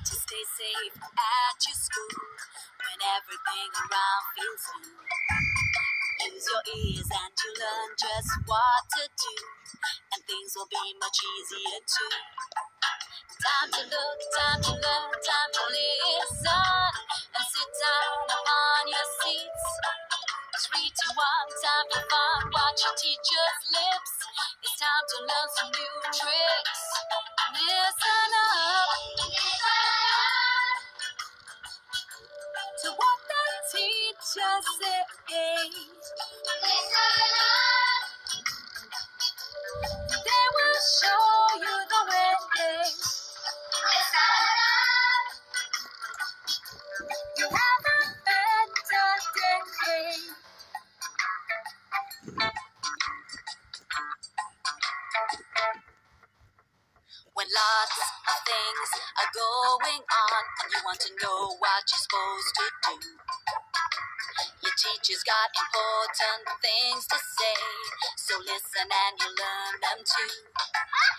to stay safe at your school when everything around feels new. Use your ears and you learn just what to do, and things will be much easier too. Time to look, time to learn, time to listen, and sit down upon your seats. 3, 2, 1, time for fun. Watch your teacher's lips. It's time to learn some new tricks. Listen up to what the teacher says. They will show you the way. You have a better day. When lots of things are going on and you want to know what you're supposed to do, your teacher's got important things to say, so listen and you'll learn them too.